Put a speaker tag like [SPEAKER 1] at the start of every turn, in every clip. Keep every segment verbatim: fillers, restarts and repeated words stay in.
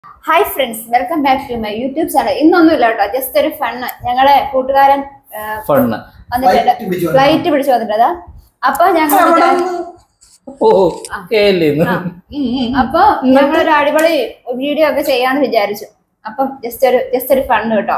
[SPEAKER 1] Hi friends, welcome back to my YouTube channel. ഇന്നൊന്നുമില്ല കേട്ടോ, just ഒരു fun. ഞങ്ങളെ കൂട്ടുകാരൻ
[SPEAKER 2] ഫണ്ണ്
[SPEAKER 1] ഫ്ലൈറ്റ് പിടിച്ചു വന്നിട്ടതാ. അപ്പൊ ഞങ്ങൾ അപ്പൊ ഞങ്ങളൊരു അടിപൊളി വീഡിയോ ഒക്കെ ചെയ്യാന്ന് വിചാരിച്ചു. അപ്പൊ ജസ്റ്റ് ഒരു ജസ്റ്റ് ഒരു ഫണ്ണ് കേട്ടോ.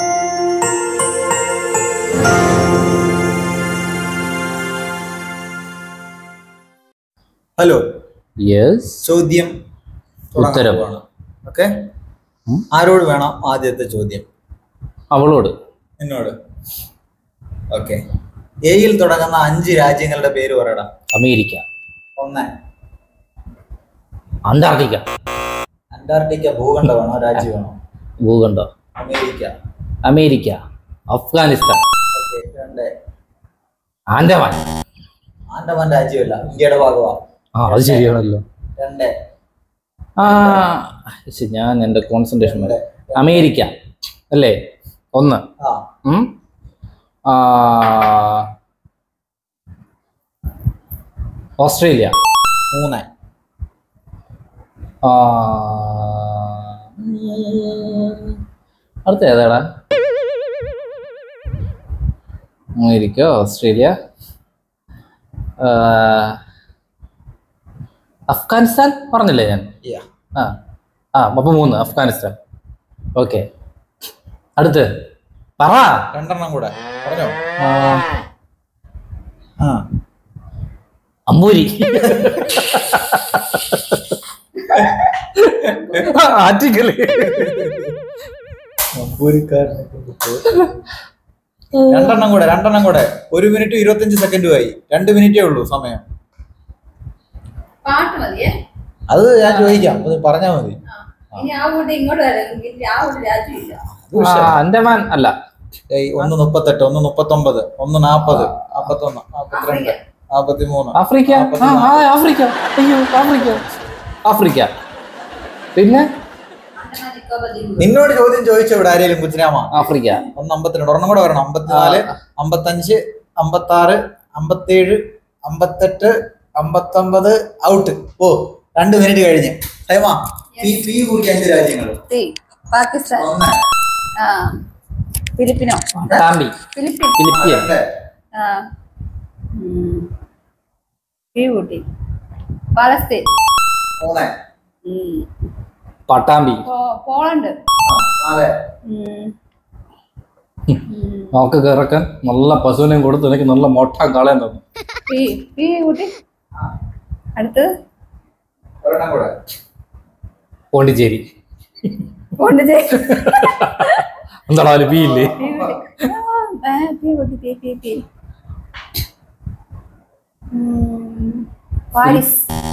[SPEAKER 3] ഹലോ,
[SPEAKER 2] യെസ്,
[SPEAKER 3] ചോദ്യം
[SPEAKER 2] ഉത്തരം.
[SPEAKER 3] ഓക്കെ, ആരോട് വേണം ആദ്യത്തെ ചോദ്യം?
[SPEAKER 2] അവളോട്.
[SPEAKER 3] എന്നോട്. ഓക്കെ, എയിൽ തുടങ്ങുന്ന അഞ്ച് രാജ്യങ്ങളുടെ പേര് പറയടാ.
[SPEAKER 2] അമേരിക്ക.
[SPEAKER 3] ഒന്ന്.
[SPEAKER 2] അന്റാർട്ടിക്ക.
[SPEAKER 3] അന്റാർട്ടിക്ക ഭൂഖണ്ഡമാണോ രാജ്യം വേണോ?
[SPEAKER 2] ഭൂഖണ്ഡം.
[SPEAKER 3] അമേരിക്ക.
[SPEAKER 2] അമേരിക്ക. അഫ്ഗാനിസ്ഥാൻ.
[SPEAKER 3] ഓക്കെ, രണ്ട്.
[SPEAKER 2] ആൻഡമാൻ.
[SPEAKER 3] ആൻഡമാൻ രാജ്യമല്ല, ഇന്ത്യയുടെ ഭാഗമാണ്.
[SPEAKER 2] ആ, അത് ശരിയാണല്ലോ.
[SPEAKER 3] രണ്ട്.
[SPEAKER 2] ആ, ഞാൻ എൻ്റെ കോൺസെൻട്രേഷൻ വരെ. അമേരിക്ക അല്ലേ? ഒന്ന്. ഓസ്ട്രേലിയ.
[SPEAKER 3] മൂന്ന്.
[SPEAKER 2] അടുത്ത ഏതാടാ? അമേരിക്ക, ഓസ്ട്രേലിയ, അഫ്ഗാനിസ്ഥാൻ പറഞ്ഞില്ലേ ഞാൻ? ആ ആ അപ്പൊ മൂന്ന്. അഫ്ഗാനിസ്ഥാൻ. ഓക്കെ, അടുത്ത് പറ.
[SPEAKER 3] രണ്ടെണ്ണം കൂടെ പറഞ്ഞോ.
[SPEAKER 2] അമ്പൂരി. ആറ്റിക്കല്.
[SPEAKER 3] രണ്ടെണ്ണം കൂടെ രണ്ടെണ്ണം കൂടെ ഒരു മിനിറ്റ് ഇരുപത്തഞ്ച് സെക്കൻഡും ആയി. രണ്ട് മിനിറ്റേ ഉള്ളൂ സമയം. അത് ഞാൻ ചോദിക്കാം, അത് പറഞ്ഞാ മതി.
[SPEAKER 2] അൻഡമാൻ അല്ല.
[SPEAKER 3] ഒന്ന് മുപ്പത്തെട്ട്, ഒന്ന് മുപ്പത്തൊമ്പത്, ഒന്ന് നാപ്പത്, നാപ്പത്തൊന്ന്, നാപ്പത്തിരണ്ട്, നാപ്പത്തി മൂന്ന്.
[SPEAKER 2] ആഫ്രിക്ക. ആഫ്രിക്ക. അയ്യോ, ആഫ്രിക്ക. ആഫ്രിക്ക. പിന്നെ
[SPEAKER 3] നിന്നോട് ചോദ്യം ചോദിച്ചോ ഇവിടെ ആരെങ്കിലും? കുച്ചിരാമ.
[SPEAKER 2] ആഫ്രിക്ക.
[SPEAKER 3] ഒന്ന് അമ്പത്തിരണ്ട്, ഒരെണ്ണം കൂടെ വരണം. അമ്പത്തിനാല്, അമ്പത്തഞ്ച്, അമ്പത്താറ്, അമ്പത്തേഴ്, അമ്പത്തെട്ട്, അമ്പത്തൊമ്പത്. ഔട്ട്. ഓ, രണ്ട് മിനിറ്റ് കഴിഞ്ഞ്. ടൈമാ. അഞ്ച് രാജ്യങ്ങൾ.
[SPEAKER 1] Pakistan, Filipino, Palestine,
[SPEAKER 2] Pattambi,
[SPEAKER 1] Poland.
[SPEAKER 2] നോക്ക് കിറക്കാൻ നല്ല പശുവിനെയും കൊടുത്ത് എനിക്ക് നല്ല മൊട്ട കളയാൻ തോന്നും.
[SPEAKER 1] അടുത്ത്
[SPEAKER 2] പോണ്ടിച്ചേരി.
[SPEAKER 1] പോണ്ടിച്ചേരി
[SPEAKER 2] എന്താടാ പി ഇല്ലേ?
[SPEAKER 1] പാരീസ്.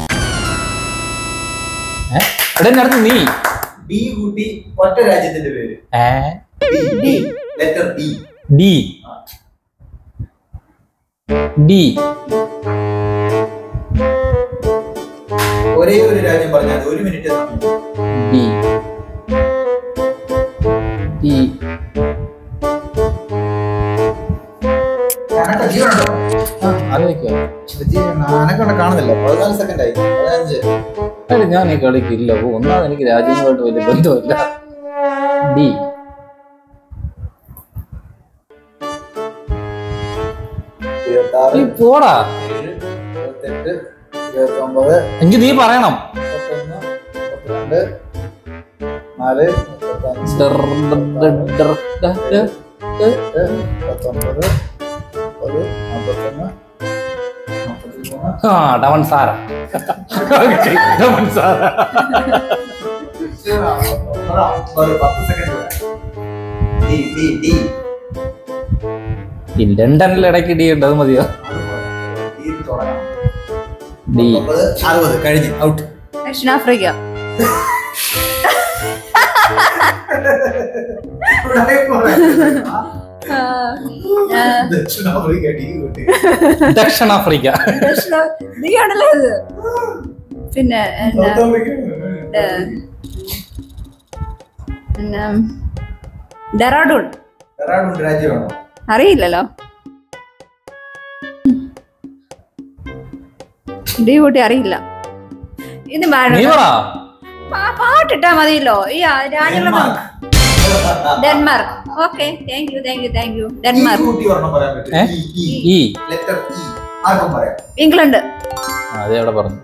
[SPEAKER 2] അടുത്ത് നീ
[SPEAKER 3] ഡി കൂട്ടി ഒറ്റ രാജ്യത്തിന്റെ പേര്. Letter D.
[SPEAKER 2] ഡി. ഡി.
[SPEAKER 3] ഒരേ ഒരു രാജ്യം പറഞ്ഞാൽ ഒരു മിനിറ്റ്.
[SPEAKER 2] ഡി. ഡി.
[SPEAKER 3] അനക്കൊണ്ട് കാണുന്നില്ല. പതിനാല് സെക്കൻഡ് ആയി. പതിനഞ്ച്.
[SPEAKER 2] ഞാൻ ഈ കളിക്കില്ല. ഒന്നാമത് എനിക്ക് രാജ്യങ്ങളുമായിട്ട് വലിയ ബന്ധമില്ല. ഡി. പോടാ.
[SPEAKER 3] ഇരുപത്തെട്ട്, ഇരുപത്തൊമ്പത്.
[SPEAKER 2] എനിക്ക് നീ പറയണം.
[SPEAKER 3] മുപ്പത്തൊന്ന്, മുപ്പത്തിരണ്ട്, നാല്, മുപ്പത്തഞ്ച്, മുപ്പത്തൊമ്പത്, മുപ്പത്, നാപ്പത്തൊന്ന്, നാപ്പത്തിമൂന്ന്.
[SPEAKER 2] ആ, ഡവൻ സാര. ഡവൻ സാര.
[SPEAKER 3] പത്ത് സെക്കൻഡ്.
[SPEAKER 2] ഈ ലണ്ടനിൽ ഇടയ്ക്ക് ഡി ഉണ്ട്, അത് മതിയോ? ഡി.
[SPEAKER 3] അറുപത് കഴിഞ്ഞ്. ഔട്ട്.
[SPEAKER 1] ദക്ഷിണാഫ്രിക്ക.
[SPEAKER 2] ദക്ഷിണാഫ്രിക്ക.
[SPEAKER 1] പിന്നെ ഡെറാഡൂൺ.
[SPEAKER 3] ഡെറാഡൂൺ രാജ്യമാണോ?
[SPEAKER 1] അറിയില്ലല്ലോ. ഡി കൂട്ടി അറിയില്ല. ഇത് പാട്ടിട്ടാ മതിയല്ലോ ഈ രാജ്യങ്ങളെ. Denmark. Okay, thank you thank you thank you. Denmark. England.
[SPEAKER 2] അതെവിടെ പറഞ്ഞു?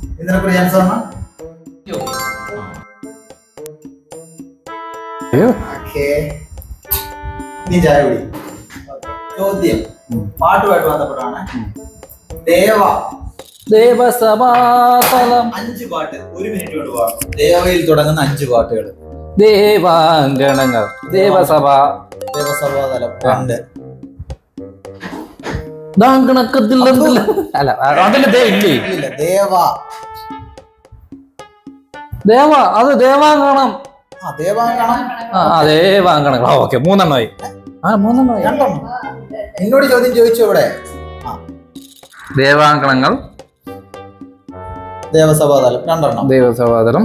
[SPEAKER 3] ചോദ്യം പാട്ടുമായിട്ട് ബന്ധപ്പെട്ടാണ്. ദേവ
[SPEAKER 2] ദേവസഭാതലം.
[SPEAKER 3] അഞ്ച് പാട്ട് ഒരു മിനിറ്റ് കൊണ്ട് പാടും. ദേവയിൽ തുടങ്ങുന്ന അഞ്ച് പാട്ടുകൾ.
[SPEAKER 2] ദേവാങ്കണങ്ങൾ. ദേവസഭ.
[SPEAKER 3] ദേവസഭാതലം രണ്ട്.
[SPEAKER 2] ദാങ്കണക്കത്തിൽ അല്ല അതില് ദേ ഇല്ലേ?
[SPEAKER 3] ഇല്ല, ദേവ.
[SPEAKER 2] ദേവ അത് ദേവാങ്കണം.
[SPEAKER 3] ആ ദേവാങ്കണം.
[SPEAKER 2] ആ ദേവാങ്കണങ്ങൾ. ഓക്കെ, മൂന്നെണ്ണമായി. ആ മൂന്നെണ്ണമായി.
[SPEAKER 3] രണ്ടെണ്ണം. എന്നോട് ചോദ്യം ചോദിച്ചു ഇവിടെ.
[SPEAKER 2] ദേവാങ്കണങ്ങൾ,
[SPEAKER 3] ദേവസഭാതലം രണ്ടെണ്ണം.
[SPEAKER 2] ദേവസഭാതലം.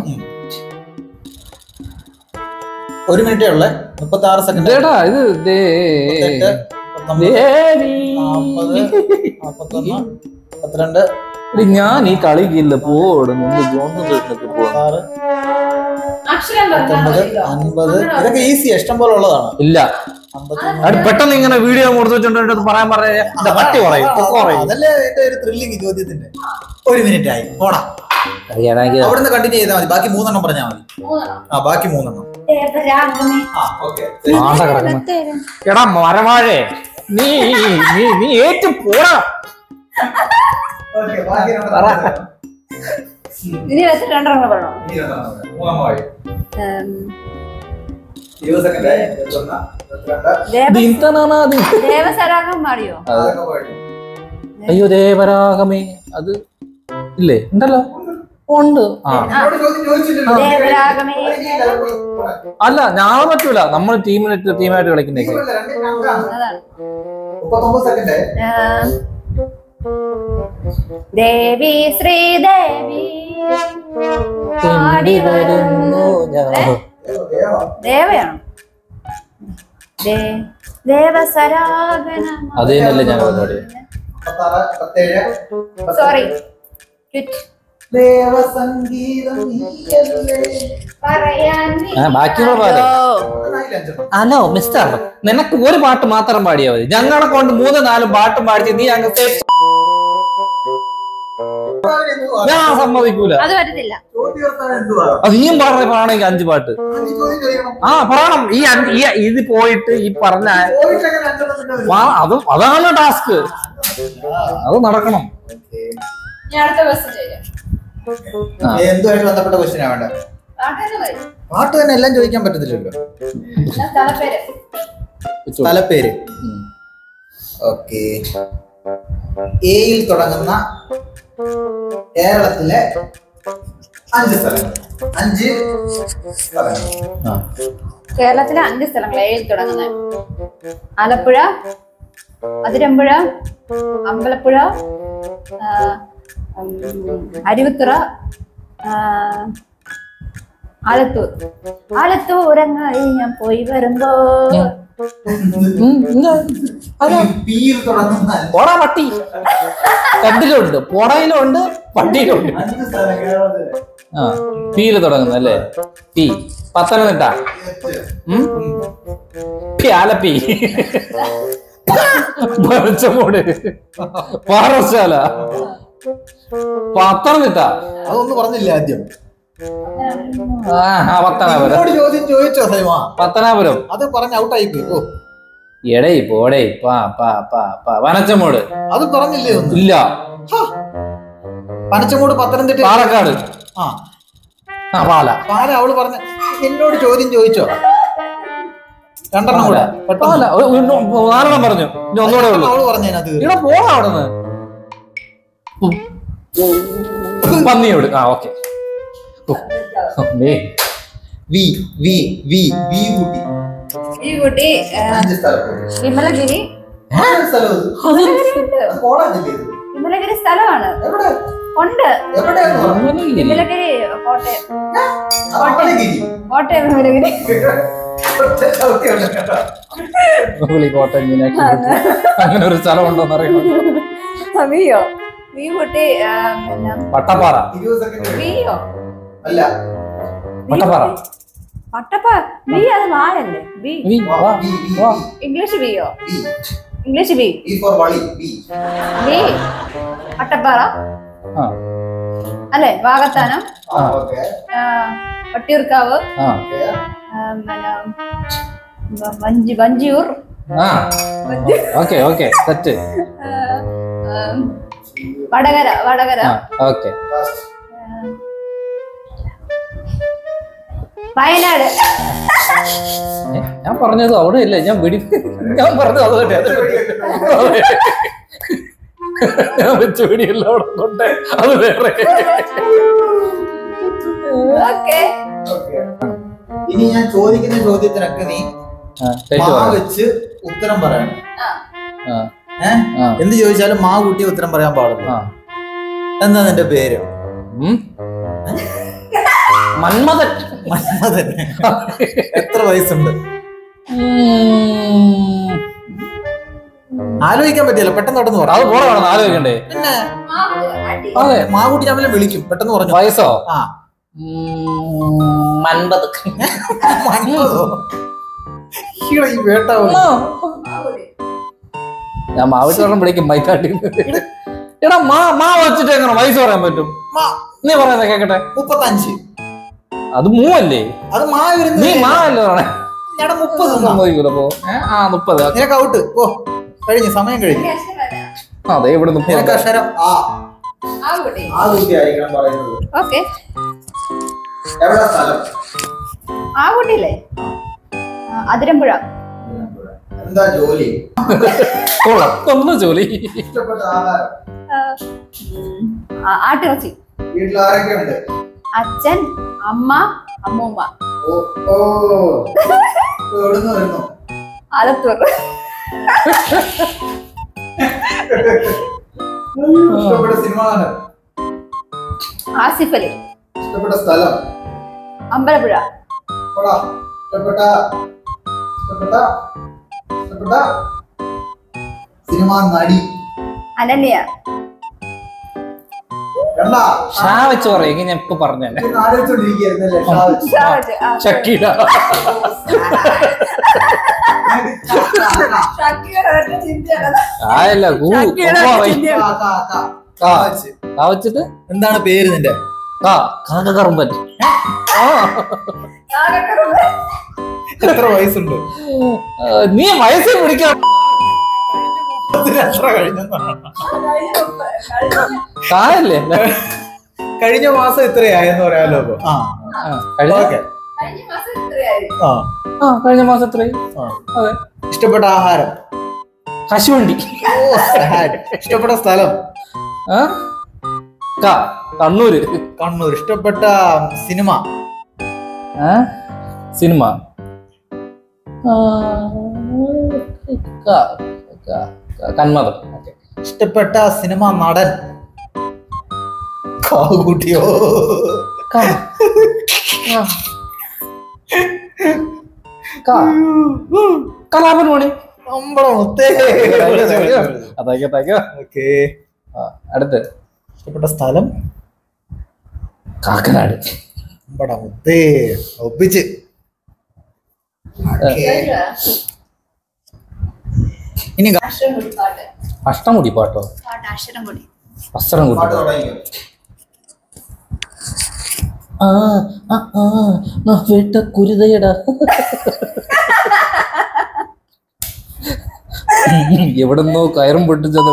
[SPEAKER 3] ഒരു മിനിറ്റേ ഉള്ളേ. മുപ്പത്തി ആറ് സെക്കൻഡ്.
[SPEAKER 2] ഇത്
[SPEAKER 3] പന്ത്രണ്ട്.
[SPEAKER 2] ഞാൻ ഈ കളിക്കില്ല പോടുന്നു.
[SPEAKER 3] അൻപത്. ഇതൊക്കെ ഈസി, ഇഷ്ടം പോലെ ഉള്ളതാണ്.
[SPEAKER 2] ഇല്ല, പെട്ടെന്ന് ഇങ്ങനെ വീഡിയോ കൊടുത്തു വെച്ചോണ്ട് പറയാൻ പറയാ പട്ടി പറയും.
[SPEAKER 3] അതല്ലേ എന്റെ ഒരു ത്രില്ലിങ് ചോദ്യത്തിന്റെ. ഒരു മിനിറ്റ് ആയി, പോടാ. അവിടുന്ന് കണ്ടിന്യൂ ചെയ്താൽ മതി. ബാക്കി മൂന്നെണ്ണം പറഞ്ഞാൽ മതി. ആ ബാക്കി മൂന്നെണ്ണം.
[SPEAKER 2] എടാ മരവാഴേ, നീ നീ നീ ഏറ്റു പോടാ.
[SPEAKER 1] ഇനി വെച്ച് രണ്ടെണ്ണം പറയണോ? ദേവസരാഗം പാടിയോ?
[SPEAKER 2] അയ്യോ ദേവരാഗമേ, അത് ഇല്ലേ? ഉണ്ടല്ലോ, ഉണ്ട്. ആ അല്ല ഞാൻ പറ്റൂല, നമ്മൾ ടീമിന് ടീമായിട്ട് കളിക്കുന്നേക്ക്.
[SPEAKER 1] ദേവി ശ്രീദേവി ദേവയാണോ? ദേവസരാഗനം.
[SPEAKER 2] അത് തന്നെയല്ലേ ഞാൻ പാടിയത്.
[SPEAKER 1] സോറി.
[SPEAKER 2] ബാക്കിയുള്ള പാട്. ഹലോ മിസ്റ്റർ, നിനക്ക് ഒരു പാട്ട് മാത്രം പാടിയാ മതി. ഞങ്ങളെ കൊണ്ട് മൂന്ന് നാലും പാട്ടും പാടിച്ച് നീ അങ്ങ് ഞാൻ സമ്മതിക്കൂല.
[SPEAKER 1] അത് പറ്റത്തില്ല.
[SPEAKER 2] അത് നീയും പറഞ്ഞ പാണെങ്കിൽ അഞ്ച് പാട്ട് ആ പറയണം. ഈ ഈ ഇത് പോയിട്ട് ഈ പറഞ്ഞ അത് അതാണ് ടാസ്ക്. അത് നടക്കണം.
[SPEAKER 3] എന്തുമായിട്ട് ബന്ധപ്പെട്ട ക്വസ്റ്റ്യൻ ആവണ്ട. പാട്ട് തന്നെ എല്ലാം ചോദിക്കാൻ പറ്റത്തില്ലല്ലോ. സ്ഥലപ്പേര്. ഓക്കെ. എയിൽ തുടങ്ങുന്ന കേരളത്തിലെ അഞ്ച് സ്ഥലങ്ങൾ. അഞ്ച് സ്ഥലങ്ങൾ.
[SPEAKER 1] കേരളത്തിലെ അഞ്ച് സ്ഥലങ്ങൾ എയിൽ തുടങ്ങുന്ന: ആലപ്പുഴ, അതിരമ്പുഴ, അമ്പലപ്പുഴ, അരുവിത്തുറ, ആലത്തൂർ. ആലത്തൂരങ്ങായി ഞാൻ പോയി വരുമ്പോ
[SPEAKER 2] പോടാ പട്ടി. കണ്ടിലുണ്ട്, പോടയിലുണ്ട്, പട്ടിയിലുണ്ട്. ആ പീല് തുടങ്ങുന്ന അല്ലേ? പി. പത്തനംതിട്ട. ആലപ്പി. പരച്ചമൂട്. പാറശാല. പത്തനംതിട്ട.
[SPEAKER 3] അതൊന്നും പറഞ്ഞില്ല ആദ്യം.
[SPEAKER 2] പത്തനാപുരം.
[SPEAKER 3] ചോദ്യം ചോദിച്ചോ സൈമ?
[SPEAKER 2] പത്തനാപുരം.
[SPEAKER 3] അത് പറഞ്ഞ ഔട്ടായി പോയി.
[SPEAKER 2] എടേ പോടേ പാ പാ പാ പാ. പനച്ചമൂട്.
[SPEAKER 3] അത് പറഞ്ഞില്ലേ?
[SPEAKER 2] ഇല്ല.
[SPEAKER 3] പനച്ചമൂട്, പത്തനംതിട്ട,
[SPEAKER 2] പാലക്കാട്. ആ പാല.
[SPEAKER 3] പാല അവള് പറഞ്ഞ. എന്നോട് ചോദ്യം ചോദിച്ചോ? രണ്ടെണ്ണം കൂടെ.
[SPEAKER 2] നാലെണ്ണം പറഞ്ഞു. ഒന്നുകൂടെ ഉള്ളു.
[SPEAKER 3] അവള് പറഞ്ഞത്
[SPEAKER 2] ഇവിടെ പോണ അവിടുന്ന്. പന്നിയോട്. ആ okay.
[SPEAKER 3] V V V V
[SPEAKER 1] കുട്ടി. വിമലഗിരി. വിമലഗിരി സ്ഥലമാണ്. ഉണ്ട്. വിമലഗിരി കോട്ടയം. കോട്ടയം വിമലഗിരി.
[SPEAKER 2] കോട്ടയം അങ്ങനെ ഒരു സ്ഥലം ഉണ്ടോന്ന് അറിയണം.
[SPEAKER 1] വിയോ വി കുട്ടി.
[SPEAKER 2] വട്ടപ്പാറ.
[SPEAKER 1] വിയോ
[SPEAKER 3] അല്ല.
[SPEAKER 2] പട്ടപ്പാറ.
[SPEAKER 1] പട്ടപ്പ ബി അത് വായല്ലേ ബി
[SPEAKER 2] വി, വാ, വാ.
[SPEAKER 1] ഇംഗ്ലീഷ് ബിയോ ഇംഗ്ലീഷ് ബി
[SPEAKER 3] ബി ഫോർ വളി ബി
[SPEAKER 1] ബി പട്ടപ്പാറ
[SPEAKER 2] ആ,
[SPEAKER 1] അല്ലെ വാകത്താനം
[SPEAKER 2] ആ,
[SPEAKER 3] ഓക്കേ
[SPEAKER 1] ആ, വട്ടിയൂർക്കാവ്
[SPEAKER 2] ആ,
[SPEAKER 3] ഓക്കേ
[SPEAKER 1] ആ, പിന്നെ വ- വഞ്ചി വഞ്ചിയൂർ
[SPEAKER 2] ആ. Okay okay set.
[SPEAKER 1] ആ, ആ, വടകര വടകര
[SPEAKER 2] ആ, ഓക്കെ.
[SPEAKER 1] വയനാട്
[SPEAKER 2] ഏ, ഞാൻ പറഞ്ഞത് അവിടെ ഇല്ല, ഞാൻ വെടി ഞാൻ പറഞ്ഞത് അത് തന്നെ, അത് തന്നെ. ഞാൻ വെച്ച വെടിയല്ല അവിടെ കൊണ്ട് അത് വേറെ.
[SPEAKER 1] Okay
[SPEAKER 3] okay. ഇനി ഞാൻ ചോദിക്കുന്ന ചോദ്യത്തിനൊക്കെ നീ
[SPEAKER 2] ആ, തെറ്റ്
[SPEAKER 3] മാ
[SPEAKER 2] പറയാം.
[SPEAKER 3] വെച്ച് ഉത്തരം പറയണം.
[SPEAKER 2] ആ,
[SPEAKER 3] ഏഹ്
[SPEAKER 2] ആ,
[SPEAKER 3] എന്ത് ചോദിച്ചാലും മാ കൂട്ടി ഉത്തരം പറയാൻ പാടുള്ളൂ.
[SPEAKER 2] ആ.
[SPEAKER 3] എന്താ നിന്റെ പേര്?
[SPEAKER 2] ഉം. മന്മഥൻ.
[SPEAKER 3] മന്മഥൻ. എത്ര വയസ്സുണ്ട്?
[SPEAKER 2] ഉം.
[SPEAKER 3] ആലോചിക്കാൻ പറ്റില്ല, പെട്ടെന്ന് പെട്ടെന്ന് പറ.
[SPEAKER 2] അത് പോടെ വേണം ആലോചിക്കണ്ടേ.
[SPEAKER 3] പിന്നെ
[SPEAKER 2] അതെ.
[SPEAKER 3] മാ കൂട്ടി ഞാൻ വിളിക്കും, പെട്ടെന്ന് പറഞ്ഞു.
[SPEAKER 2] വയസ്സോ?
[SPEAKER 3] ആ
[SPEAKER 2] മൻപത്.
[SPEAKER 3] മന്മഥോ? ഈടാ, ഈ വേട്ട വിളി.
[SPEAKER 2] ഞാൻ മാവിട്ട് പറഞ്ഞ വിളിക്കും മൈക്കാട്ടി. എടാ മാ മാ വെച്ചിട്ട് എങ്ങനെ വയസ്സ് പറയാൻ പറ്റും?
[SPEAKER 3] മാ,
[SPEAKER 2] നീ പറയുന്നത് കേക്കട്ടെ.
[SPEAKER 3] മുപ്പത്തഞ്ച്.
[SPEAKER 2] അത് മൂവല്ലേ?
[SPEAKER 3] അത് മാ
[SPEAKER 2] നീ
[SPEAKER 3] വരുന്നത്
[SPEAKER 2] മാ അല്ലേ പറഞ്ഞേ?
[SPEAKER 3] ഞാൻ മുപ്പത് തന്നാ.
[SPEAKER 2] സമ്മതിക്കൂലപ്പോ. ആ മുപ്പത്.
[SPEAKER 3] നിനക്ക് ഔട്ട്. ഓ കഴിഞ്ഞു, സമയം കഴിഞ്ഞു.
[SPEAKER 2] അതെ ഇവിടെ
[SPEAKER 3] നിനക്ക്
[SPEAKER 2] മുപ്പത്.
[SPEAKER 3] അക്ഷരം ആ. ആ കുട്ടി ആയിരിക്കണം പറയുന്നത്.
[SPEAKER 1] ഓക്കെ
[SPEAKER 3] എവിടെ സ്ഥലം?
[SPEAKER 1] ആ കുട്ടിയില്ലേ അതിരമ്പുഴ.
[SPEAKER 3] എന്താ ജോലി?
[SPEAKER 2] കൊള്ളാം. ഒന്ന് ജോലി.
[SPEAKER 3] ഇഷ്ടപ്പെട്ട ആഹാരം?
[SPEAKER 1] ആ, ആട്ടിറച്ചി.
[SPEAKER 3] വീട്ടിൽ ആരൊക്കെ ഉണ്ട്?
[SPEAKER 1] അച്ഛൻ അമ്മ അമ്മൂമ്മ.
[SPEAKER 3] ഓ ഓ എവിടുന്ന് വരുന്നു?
[SPEAKER 1] ആലത്തൂർ.
[SPEAKER 3] ഇഷ്ടപ്പെട്ട സിനിമ താരം?
[SPEAKER 1] ആസിഫ് അലി.
[SPEAKER 3] ഇഷ്ടപ്പെട്ട സ്ഥലം?
[SPEAKER 1] അമ്പലപ്പുഴ.
[SPEAKER 3] കൊള്ളാം. ഇഷ്ടപ്പെട്ട ഇഷ്ടപ്പെട്ട ഇഷ്ടപ്പെട്ട സിനിമ നടി?
[SPEAKER 1] അനന്യ.
[SPEAKER 3] കണ്ടാ?
[SPEAKER 2] ഷാ വെച്ച് പറയും ഞാൻ ഇപ്പൊ പറഞ്ഞേ.
[SPEAKER 3] ഇത് ആലോചിച്ചോണ്ടിരിക്കുകയായിരുന്നല്ലേ? ഷാ വെച്ച്.
[SPEAKER 1] ഷാജ്. ആ,
[SPEAKER 2] ഷക്കീല.
[SPEAKER 1] ഷക്കീലയുടെ ഒറ്റ ചിന്തയാണ്.
[SPEAKER 2] ആയല്ല കൂ
[SPEAKER 1] ഷക്കീലയുടെ
[SPEAKER 2] ഒപ്പം
[SPEAKER 1] ഒറ്റ
[SPEAKER 2] പറയും.
[SPEAKER 1] ചിന്തയാണ്.
[SPEAKER 3] കാ, കാ, കാ.
[SPEAKER 2] കാ.
[SPEAKER 3] കാ വെച്ച്.
[SPEAKER 2] കാ വെച്ചിട്ട്
[SPEAKER 3] എന്താണ് പേര് നിന്റെ?
[SPEAKER 2] കാ കാക്കക്കറുമ്പൻ. ആ.
[SPEAKER 1] കാക്കക്കറുമ്പൻ.
[SPEAKER 3] എത്ര വയസ്സുണ്ട്?
[SPEAKER 2] ആ, നീ വയസ്സിൽ പിടിക്കാൻ
[SPEAKER 3] എത്ര കഴിഞ്ഞെന്നാണ്?
[SPEAKER 2] കായല്ലേ?
[SPEAKER 3] കഴിഞ്ഞ മാസം എത്രയായെന്ന് പറയാലോ അപ്പൊ? ആ
[SPEAKER 2] ആ, കഴിഞ്ഞ
[SPEAKER 3] ഓക്കെ.
[SPEAKER 1] കഴിഞ്ഞ മാസം എത്രയായി?
[SPEAKER 3] ആ
[SPEAKER 2] ആ കഴിഞ്ഞ മാസം എത്രയും.
[SPEAKER 3] ആ.
[SPEAKER 2] അതെ.
[SPEAKER 3] ഇഷ്ടപ്പെട്ട ആഹാരം?
[SPEAKER 2] കശുവണ്ടി.
[SPEAKER 3] ഓ, sad. ഇഷ്ടപ്പെട്ട സ്ഥലം?
[SPEAKER 2] ആ കാ കണ്ണൂര്.
[SPEAKER 3] കണ്ണൂർ. ഇഷ്ടപ്പെട്ട സിനിമ?
[SPEAKER 2] ആ സിനിമ. ആ, കാ, കാ, കാ, കന്മദം. ഓക്കെ.
[SPEAKER 3] ഇഷ്ടപ്പെട്ട സിനിമ നടൻ? കാവുകുട്ടിയോ?
[SPEAKER 2] കാ. ആ. കാ. കലാപൻ മണി.
[SPEAKER 3] അമ്പളം ഒത്തേ.
[SPEAKER 2] അതായിക്കോ അതായിക്കോ.
[SPEAKER 3] ഓക്കേ.
[SPEAKER 2] ആ, അടുത്ത്.
[SPEAKER 3] ഇഷ്ടപ്പെട്ട സ്ഥലം?
[SPEAKER 2] കാക്കനാട്.
[SPEAKER 3] അമ്പടം ഒത്തേ. ഒപ്പിച്ച്. ഓക്കേ. ഇനി ഗ-
[SPEAKER 1] അക്ഷരം കൂടി പാട്ട്.
[SPEAKER 2] അഷ്ടമുടി പാട്ടോ?
[SPEAKER 1] പാട്ട് അക്ഷരം കൂടി.
[SPEAKER 2] അസ്ത്രം കൂടി.
[SPEAKER 3] പാട്ട് തുടങ്ങിക്കോ.
[SPEAKER 2] ആ ആ ആ ആ, വേട്ട കുരുതയടാ. എവിടെന്നോ കയറും പൊട്ടിച്ചത്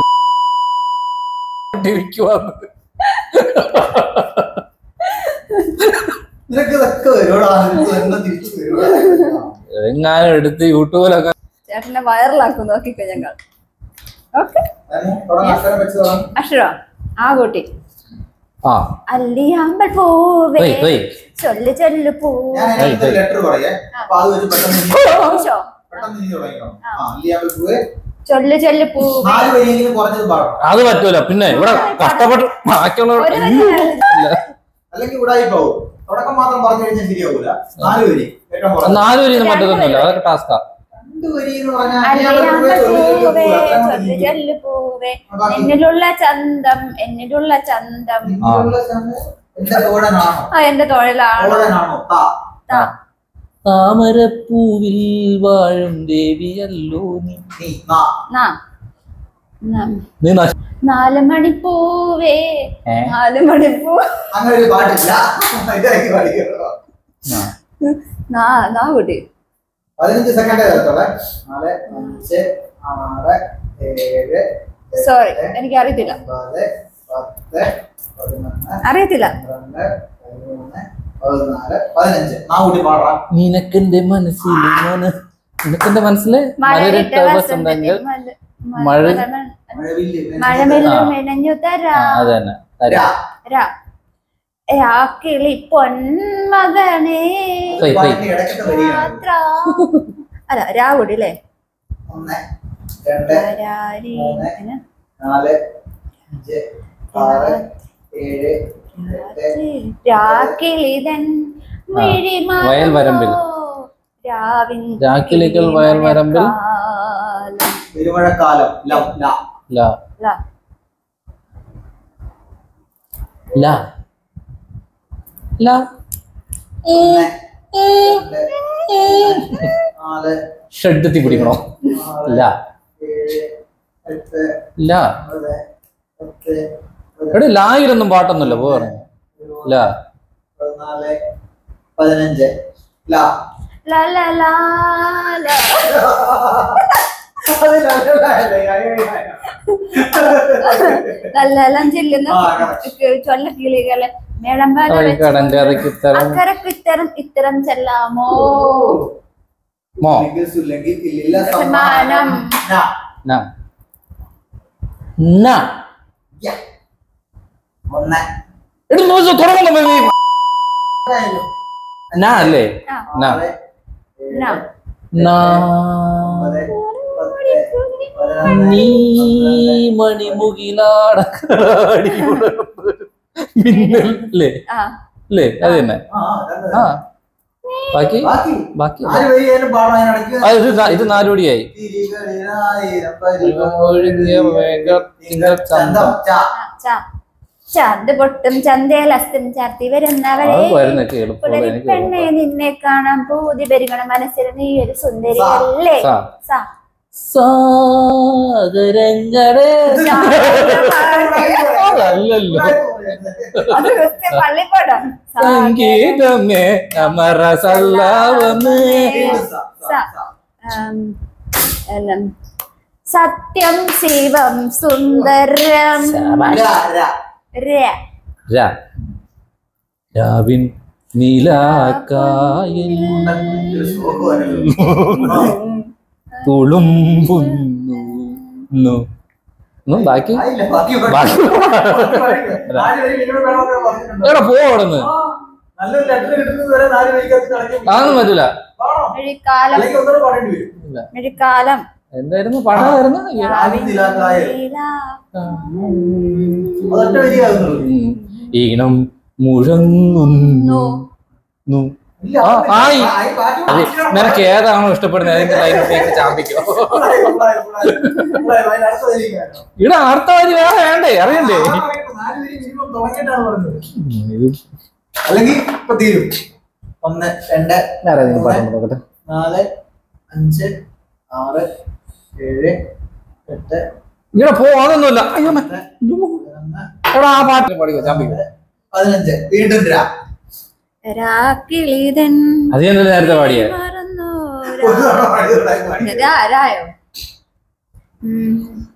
[SPEAKER 3] നിനക്ക് ഇതൊക്കെ വരുവാടാ. നിനക്ക് തന്നെ തിരിച്ചു വരുവാടാ.
[SPEAKER 2] എങ്ങാനും എടുത്ത് യൂട്യൂബിലൊക്കെ.
[SPEAKER 1] ചേട്ടനെ വൈറലാക്കും നോക്കിക്കോ ഞങ്ങൾ. ഓക്കെ
[SPEAKER 3] അനു, തുടങ്ങ്. അക്ഷരം വെച്ച് തുടങ്ങ്.
[SPEAKER 1] അക്ഷരം ആ കൂട്ടി.
[SPEAKER 2] ആ
[SPEAKER 1] അല്ലിയാമ്പൽ പൂവേ
[SPEAKER 2] വെയ്, വെയ്.
[SPEAKER 1] ചൊല്ലു ചൊല്ലു പൂ.
[SPEAKER 3] ഞാൻ അതിനകത്ത് ലെറ്റർ പറയേ. അപ്പൊ അത് വെച്ച് പെട്ടെന്ന് ഇനി- പെട്ടെന്ന് ഇനി തുടങ്ങിക്കോ. ആ, അല്ലിയാമ്പൽ പൂവേ.
[SPEAKER 1] ചൊല്ലു ചൊല്ലു പൂവേ.
[SPEAKER 3] നാല് വരിയെങ്കിലും കുറഞ്ഞത് പാടണം.
[SPEAKER 2] അത് പറ്റൂല. പിന്നെ ഇവിടെ കഷ്ടപ്പെട്ട് ബാക്കിയുള്ളവർ
[SPEAKER 1] ഒരു വരി
[SPEAKER 3] അല്ലെങ്കിൽ ഉടായി പോകും. തുടക്കം മാത്രം പറഞ്ഞു കഴിഞ്ഞാൽ ശരിയാവൂല. നാല് വരി ഏറ്റവും കുറഞ്ഞത്.
[SPEAKER 2] നാല് വരി പറ്റത്തൊന്നുമില്ല. അതൊക്കെ ടാസ്കാ.
[SPEAKER 3] രണ്ട് വരി എന്ന് പറഞ്ഞാൽ
[SPEAKER 1] അല്ലിയാമ്പൽ
[SPEAKER 3] അല്ലിയാമ്പൽ പൂവേ, ചൊല്ലു ചൊല്ലു
[SPEAKER 1] പൂവേ
[SPEAKER 3] പൂവേ. അത്രയും
[SPEAKER 1] ചൊല്ലു
[SPEAKER 3] മതി.
[SPEAKER 1] ചൊല്ലു പൂവേ
[SPEAKER 3] ബാക്കി.
[SPEAKER 1] എന്നിലുള്ള ചന്തം എന്നിലുള്ള ചന്തം
[SPEAKER 3] നിന്നിലുള്ള ചന്തം എന്റെ തോഴനാണോ?
[SPEAKER 1] ആ എന്റെ തോഴലാണോ?
[SPEAKER 3] തോഴനാണോ? താ
[SPEAKER 1] താ
[SPEAKER 2] താമരപ്പൂവിൽ വാഴും ദേവിയല്ലോ നീ.
[SPEAKER 3] നീ നാ
[SPEAKER 1] നാ നം.
[SPEAKER 2] നീ നാ-
[SPEAKER 1] നാല് മണിപ്പൂവേ
[SPEAKER 2] ഏ?
[SPEAKER 1] നാല് മണിപ്പൂ
[SPEAKER 3] അങ്ങനെ ഒരു പാട്ടില്ല. ഇതാക്കി പാടിക്കോ.
[SPEAKER 2] നാ.
[SPEAKER 1] നാ നാ കൂട്ടി
[SPEAKER 3] പതിനഞ്ച് സെക്കൻഡ് ചേർത്തോളെ. നാല് അഞ്ച് ആറ് ഏഴ്
[SPEAKER 1] സോറി എനിക്ക് അറിയത്തില്ല
[SPEAKER 3] ഒമ്പത് പത്ത് പതിനൊന്ന്
[SPEAKER 1] അറിയത്തില്ല
[SPEAKER 3] പന്ത്രണ്ട് പതിമൂന്ന് പതിനാല് പതിനഞ്ച്. നാ കൂട്ടി പാടാം.
[SPEAKER 2] നിനക്കെന്റെ മനസ്സിൽ ഞാന് നിനക്കെന്റെ മനസ്സില്
[SPEAKER 1] മഴവിട്ട
[SPEAKER 2] മലരിട്ട
[SPEAKER 1] വസന്തത്തിൽ
[SPEAKER 2] വസന്തങ്ങൾ
[SPEAKER 1] മല-
[SPEAKER 2] മഴ
[SPEAKER 1] മലമ-
[SPEAKER 3] മഴവില്ല്
[SPEAKER 1] മഴമെല്ലും
[SPEAKER 2] ആ.
[SPEAKER 1] മെനഞ്ഞു
[SPEAKER 2] ആ,
[SPEAKER 1] തരാ
[SPEAKER 2] അത് തന്നെ തരാം.
[SPEAKER 3] രാ.
[SPEAKER 1] രാ രാക്കിളി പൊന്മകനേ
[SPEAKER 2] സൈ, സൈ.
[SPEAKER 3] പാട്ടിന്റെ ഇടയ്ക്കത്തെ വരിയാണ്.
[SPEAKER 1] യാത്ര അല്ല രാ കൂടി അല്ലേ
[SPEAKER 3] ഒന്ന് രണ്ട്
[SPEAKER 1] രാരി
[SPEAKER 3] മൂന്ന്
[SPEAKER 1] പിന്നെ
[SPEAKER 3] നാല് അഞ്ച് ആറ് ഏഴ് എട്ട്
[SPEAKER 1] രാക്കിളിതൻ മിഴിമാറുമോ
[SPEAKER 2] വയൽ വരമ്പിൽ.
[SPEAKER 1] രാവിൻ
[SPEAKER 2] രാക്കിളികൾ വയൽ വരമ്പിൽ.
[SPEAKER 1] കാലം.
[SPEAKER 3] പെരുമഴക്കാലം. ലം ല
[SPEAKER 2] ലാ
[SPEAKER 1] ലാ.
[SPEAKER 2] ലാ ലാ
[SPEAKER 3] ഒന്ന് രണ്ട് നാല്
[SPEAKER 2] ഷഡ്ഡത്തി പിടിക്കണോ?
[SPEAKER 3] ആറ്
[SPEAKER 2] ലാ
[SPEAKER 3] ഏഴ് എട്ട്
[SPEAKER 2] ലാ
[SPEAKER 3] ഒമ്പത് പത്ത്
[SPEAKER 2] എവിടെ ലായിരൊന്നും പാട്ടൊന്നുമില്ല പോ പറഞ്ഞു. ലാ
[SPEAKER 3] പതിനാല് പതിനഞ്ച്. ലാ
[SPEAKER 1] ലാ ലാ ലാ ലാ. നല്ലെല്ലാം ചെല്ലുന്ന
[SPEAKER 3] ആ, correct.
[SPEAKER 1] ചൊല്ല കിളികളെ മേളം
[SPEAKER 2] കടന്റെ അതൊക്കെ ഇത്തരം
[SPEAKER 1] അക്കരക്ക് ഇത്തരം ഇത്തരം ചെല്ലാമോ
[SPEAKER 2] മോ
[SPEAKER 3] ഇല്ലെങ്കിൽ ഇല്ലില്ല
[SPEAKER 1] സമ്മാനം.
[SPEAKER 3] സമ്മാനം. നാ.
[SPEAKER 2] നാ നാ
[SPEAKER 3] യ. ഒന്ന്
[SPEAKER 2] എടി നോക്ക് തുടങ്ങുന്നു നീ. നാ അല്ലേ
[SPEAKER 1] ആ.
[SPEAKER 2] നാ
[SPEAKER 3] ആറ്
[SPEAKER 1] നാ.
[SPEAKER 3] ഏഴ്
[SPEAKER 2] നാ
[SPEAKER 3] ഒമ്പത് പത്ത് പതിനൊന്ന്
[SPEAKER 2] നീ
[SPEAKER 3] പന്ത്രണ്ട്
[SPEAKER 2] മണിമുകിലാടക്കാടി മിന്നൽ അല്ലേ
[SPEAKER 1] ആ
[SPEAKER 2] അല്ലേ അത് തന്നെ.
[SPEAKER 3] ആ, രണ്ട്
[SPEAKER 2] ആ ബാക്കി
[SPEAKER 3] ബാക്കി
[SPEAKER 2] ബാക്കി
[SPEAKER 3] ആര് വരികയാലും പാടാൻ അതിനിടയ്ക്ക്
[SPEAKER 2] ആ, ഇത് നാ- ഇത് നാലുപടിയായി.
[SPEAKER 3] തിരികളിലായിരം പരിഭവം
[SPEAKER 2] ഒഴുകിയ മേഘത്തിങ്കൾ ചന്തം.
[SPEAKER 3] ച.
[SPEAKER 1] ച ചന്ത് പൊട്ടും ചന്തേലസ്തും ചാർത്തി വരുന്നവരെ
[SPEAKER 2] അത് വരുന്നൊക്കെ എളുപ്പമുള്ള എനിക്ക്
[SPEAKER 1] പെണ്ണെ നിന്നെ കാണാൻ പൂതി പെരുകണ മനസ്സിൽ നീ ഒരു സുന്ദരിയല്ലേ
[SPEAKER 2] സാ.
[SPEAKER 1] സാ.
[SPEAKER 2] സാഗരങ്ങളെ അതല്ലല്ലോ
[SPEAKER 1] അത് ക്രിസ്ത്യൻ പള്ളിപ്പാടാ.
[SPEAKER 2] സംഗീതമേ അമര സല്ലാവമേ.
[SPEAKER 3] സ, സ,
[SPEAKER 1] സ.
[SPEAKER 3] സ.
[SPEAKER 1] ഉം, എല്ലാം. സത്യം ശിവം സുന്ദരം
[SPEAKER 3] ര, ര.
[SPEAKER 1] ര.
[SPEAKER 2] രാ രാവിൻ നീലാക്കായിൽ
[SPEAKER 3] ഒരു ശ്ലോകമാണല്ലോ.
[SPEAKER 2] തുളുമ്പുന്നു ഒന്നും ബാക്കി
[SPEAKER 3] ആയില്ല, ബാക്കി ഇവിടെ.
[SPEAKER 2] ബാക്കി
[SPEAKER 3] ബാക്കി പറയില്ല. നാല് വരി minimum വേണമെന്ന് പറഞ്ഞിട്ടുണ്ട്.
[SPEAKER 2] എവിടെ പോവിടുന്ന്
[SPEAKER 3] ആ, നല്ലൊരു ലെറ്റർ കിട്ടുന്നത് വരെ നാല് വരിക്കകത്ത് കളഞ്ഞു.
[SPEAKER 2] അതൊന്നും പറ്റൂല.
[SPEAKER 3] ആണോ?
[SPEAKER 1] മെഴിക്കാലം
[SPEAKER 3] അല്ലെങ്കിൽ ഒന്നുകൂടെ പാടേണ്ടി വരും.
[SPEAKER 2] ഇല്ല.
[SPEAKER 1] മെഴിക്കാലം
[SPEAKER 2] എന്തായിരുന്നു പാടായിരുന്നു
[SPEAKER 3] രാവിൻ നിലാക്കായൽ.
[SPEAKER 1] നീലാ.
[SPEAKER 3] അതൊറ്റ വരിയാകുന്നുള്ളൂ.
[SPEAKER 2] ഈണം മുഴങ്ങുന്നു നു.
[SPEAKER 3] ഇല്ല,
[SPEAKER 2] ആ,
[SPEAKER 3] അതൊന്നും
[SPEAKER 2] ആയി.
[SPEAKER 3] ഇല്ല. ആയി, ബാക്കി
[SPEAKER 2] അത്
[SPEAKER 3] ബാക്കി
[SPEAKER 2] നിനക്ക് ഏതാണോ ഇഷ്ടപ്പെടുന്നത് ഏതെങ്കിലും ലൈനിലേക്ക് ചാമ്പിക്കോ.
[SPEAKER 3] ഉള്ളായി, ഉള്ളായി, ഉള്ളായി. ഉള്ളായി, അതിന് അടുത്ത വരികയാണ്.
[SPEAKER 2] ഇവിടെ അർത്ഥവരി വേറെ വേണ്ടേ അറിയണ്ടേ.
[SPEAKER 3] ആ, നാല് വരി minimum തുടങ്ങിയിട്ടാണ് പറഞ്ഞത്.
[SPEAKER 2] ഇത്
[SPEAKER 3] അല്ലെങ്കിൽ ഇപ്പൊ തീരും. ഒന്ന് രണ്ട്
[SPEAKER 2] വേറെ ഏതെങ്കിലും പാട്ട് നോക്കട്ടെ.
[SPEAKER 3] നാല് അഞ്ച് ആറ് ഏഴ് എട്ട്
[SPEAKER 2] ഇവിടെ പോ അതൊന്നുമില്ല. അയ്യോ മേ.
[SPEAKER 3] പത്ത് പതിനൊന്ന്
[SPEAKER 2] എടാ ആ പാട്ട് പാടിക്കോ ചാമ്പിക്കോ.
[SPEAKER 3] പതിനഞ്ച്. വീണ്ടും രാ.
[SPEAKER 1] രാക്കിളിതൻ
[SPEAKER 2] അത് ഞാൻ നേരത്തെ പാടിയേ.
[SPEAKER 1] മറന്നു
[SPEAKER 3] ഒരു തവണ പാടിയതുണ്ടായി പാടി.
[SPEAKER 1] രാ. രായോ ഉം.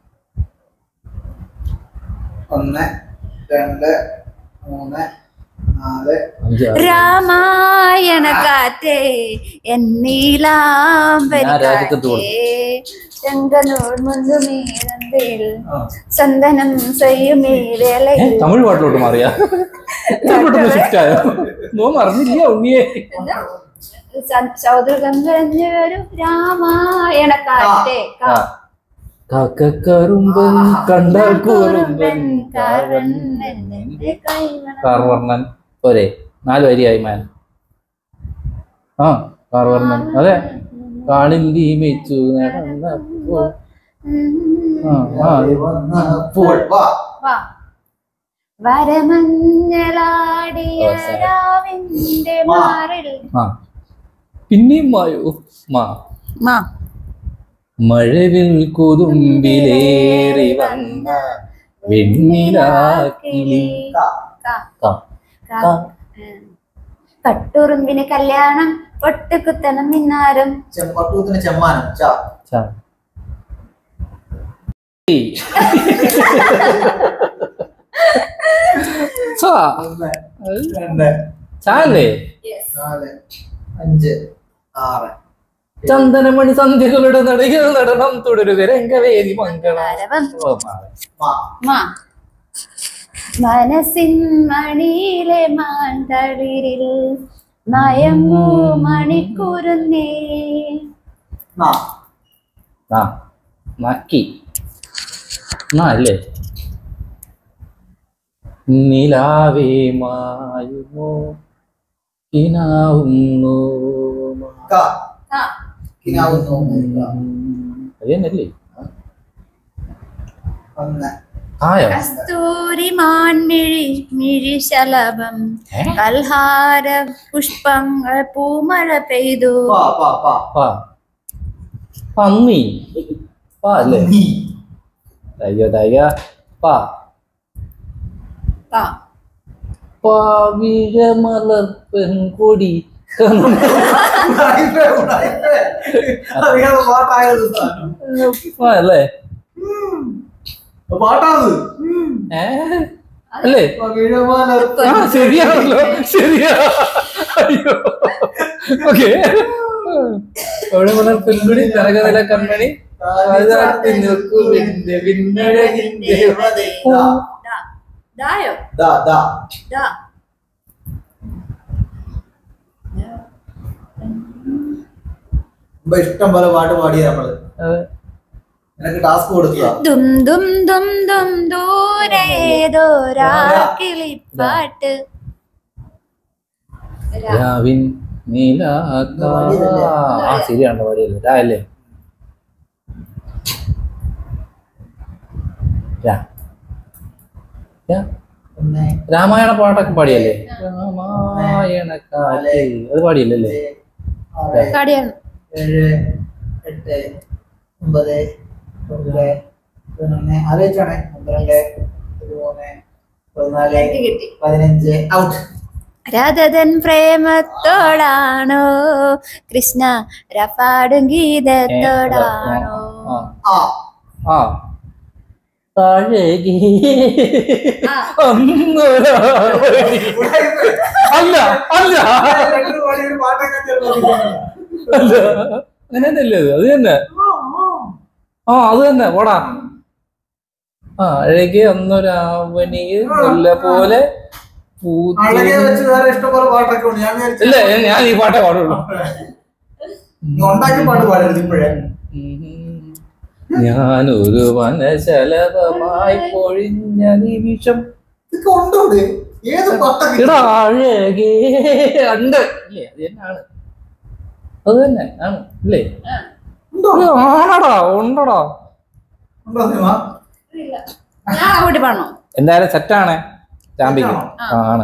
[SPEAKER 3] ഒന്ന് രണ്ട് മൂന്ന് നാല്
[SPEAKER 2] അഞ്ച് ആറ്.
[SPEAKER 1] രാമായണ കാറ്റേ എന്നീലാംബരി
[SPEAKER 2] ഞാൻ രാജിക്കത്ത്
[SPEAKER 1] കാറ്റേ ചെങ്കനൂർ മുന്തുമീരന്തിൽ
[SPEAKER 3] ആ.
[SPEAKER 1] ചന്ദനം ചെയ്യുമീ
[SPEAKER 2] ഏ,
[SPEAKER 1] വേളയിൽ
[SPEAKER 2] തമിഴ് പാട്ടിലോട്ട് മാറിയാ പെട്ടെന്ന് ഷിഫ്റ്റ് ആയോ നോ മറന്നില്ല ഉണ്ണിയെ.
[SPEAKER 1] സൗദ്രകം കഴിഞ്ഞൊരു രാമായണ കാറ്റേ
[SPEAKER 2] ആ. കാക്കക്കറുമ്പൻ കണ്ടാൽ കുറുമ്പൻ
[SPEAKER 1] കാരൻ എന്നെ കൈവണം.
[SPEAKER 2] കാർവർണ്ണൻ പോരെ നാല് വരിയായി മാൻ. ആ കാർവർണ്ണൻ അതെ കാളിന്തി മെച്ചു നടന്നപ്പോൾ ആ, ആ,
[SPEAKER 3] വന്നപ്പോൾ വാ.
[SPEAKER 1] വാ. വരമഞ്ഞളാടിയ രാവിന്റെ മാറിൽ
[SPEAKER 2] പിന്നെയും മായോ മാ
[SPEAKER 1] മാ
[SPEAKER 2] മഴവിൽ കൊതുമ്പിലേറി വന്ന വെണ്ണിലാക്കിളി
[SPEAKER 1] കട്ടുറുമ്പിന് കല്യാണം പൊട്ടുകുത്തണം മിന്നാരം
[SPEAKER 3] പട്ടുകുത്തിന് ചെമ്മാനം
[SPEAKER 2] ചാലേ
[SPEAKER 3] അഞ്ച് ആറ്
[SPEAKER 2] ചന്ദനമണി സന്ധ്യകളുടെ നടികൾ നടനം തുടരുക രംഗവേദി മംഗളം
[SPEAKER 1] മനസ്സിൻ മണിയിലെ മാന്തളിരിൽ മയങ്ങൂ മണിക്കൂറുന്നേ
[SPEAKER 2] നക്കി അല്ലേ നിലാവേ മായുമോ കിനാവുന്നു അതല്ലേ
[SPEAKER 1] കസ്തൂരി മാൻമിഴി മിഴിശലഭം കൽഹാര പുഷ്പങ്ങൾ പൂമഴ പെയ്തു
[SPEAKER 2] പന്നി അല്ലേ അയ്യോ ദയ പാ പാവിഴമലർ പെൺകൊടി അല്ലേ
[SPEAKER 3] പാട്ടാണ്
[SPEAKER 2] അല്ലേ ശരിയാണല്ലോ ശരിയാ അയ്യോ ഓക്കെ അവിടെ മലർ പെൺകുടി കനകനില കൺമണി
[SPEAKER 3] ഇഷ്ടം പോലെ പാട്ട് പാടിയ നമ്മള് നിനക്ക് ടാസ്ക് കൊടുക്കുക
[SPEAKER 1] ദും ദും ദും ദും ദൂരേതോ രാക്കിളിപ്പാട്ട്
[SPEAKER 2] രാവിൻ നീലാക്കാ ആ ശരിയാണോ പാടിയല്ലേ രാ അല്ലേ രാമായണ പാട്ടൊക്കെ പാടിയല്ലേ രാമായണ കാലേ അത് പാടിയല്ലേ
[SPEAKER 3] ഏഴ് എട്ട് ഒമ്പത് ഒമ്പത് പതിനൊന്ന് ആലോചിച്ചാണേ പന്ത്രണ്ട് പതിമൂന്ന് പതിനാല് പതിനഞ്ച് ഔട്ട്
[SPEAKER 1] രാധതൻ പ്രേമത്തോടാണോ കൃഷ്ണ രഫാടും ഗീതത്തോടാണോ
[SPEAKER 2] ആ തഴകി അല്ല അല്ല അങ്ങനെ തന്നെയല്ലേ അത് തന്നെ ആ അത് തന്നെ പോടാ ആ അഴകി ഒന്നൊരാവണിയിൽ നല്ല പോലെ ഇല്ല ഞാൻ ഈ പാട്ടേ പാടുള്ളൂ ഞാനൊരു വനശലഭമായി പൊഴിഞ്ഞ നിമിഷം അഴകേ ഉണ്ട് ഇല്ലേ അത് തന്നെയാണ് അത് തന്നെ ആണ് ഇല്ലേ ആണടാ ഉണ്ടടാ എന്തായാലും സെറ്റാണ് ചാമ്പിക്ക് ആണ്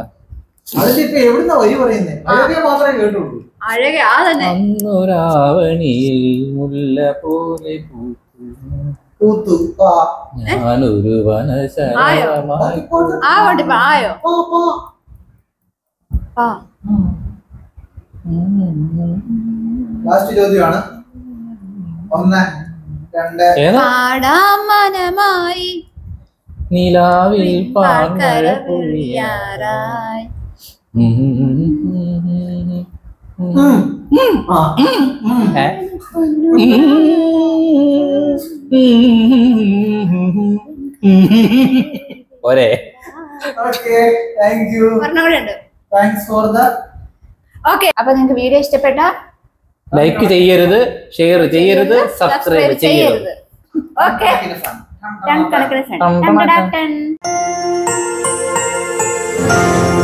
[SPEAKER 2] അന്നൊരാവണിയിൽ മുല്ല പോലെ പൂത്തു ഞാനൊരു വനശലഭമായി
[SPEAKER 3] ലാസ്റ്റ് ചോദ്യമാണ് ഒന്ന് രണ്ട്
[SPEAKER 1] മനമായി
[SPEAKER 2] നിലാവിൽ പാൽമഴ പൊഴിയാറായി ഒരേ
[SPEAKER 3] okay thank you thanks for the
[SPEAKER 1] okay. അപ്പൊ നിങ്ങൾക്ക് വീഡിയോ ഇഷ്ടപ്പെട്ട
[SPEAKER 2] ലൈക്ക് ചെയ്യരുത്, ഷെയർ ചെയ്യരുത്, സബ്സ്ക്രൈബ് ചെയ്യരുത്.
[SPEAKER 1] ഓക്കെ. ടൺ കണക്കിന്